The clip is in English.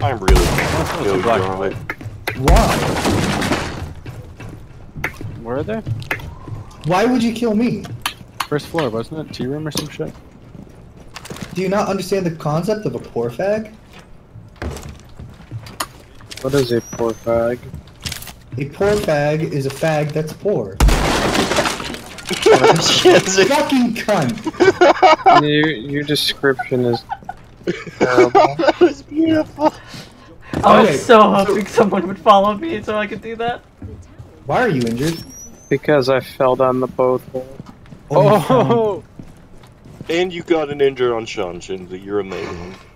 I'm really kill you, Charlie. Why? Where are they? Why would you kill me? First floor, wasn't it? Tea room or some shit? Do you not understand the concept of a poor fag? What is a poor fag? A poor fag is a fag that's poor. Yes, Fucking cunt! Your description is terrible. that was beautiful. I Okay, was so hoping someone would follow me so I could do that. Why are you injured? Because I fell down the both hole. Oh! And you got an injury on Sean, Shinzy. You're amazing.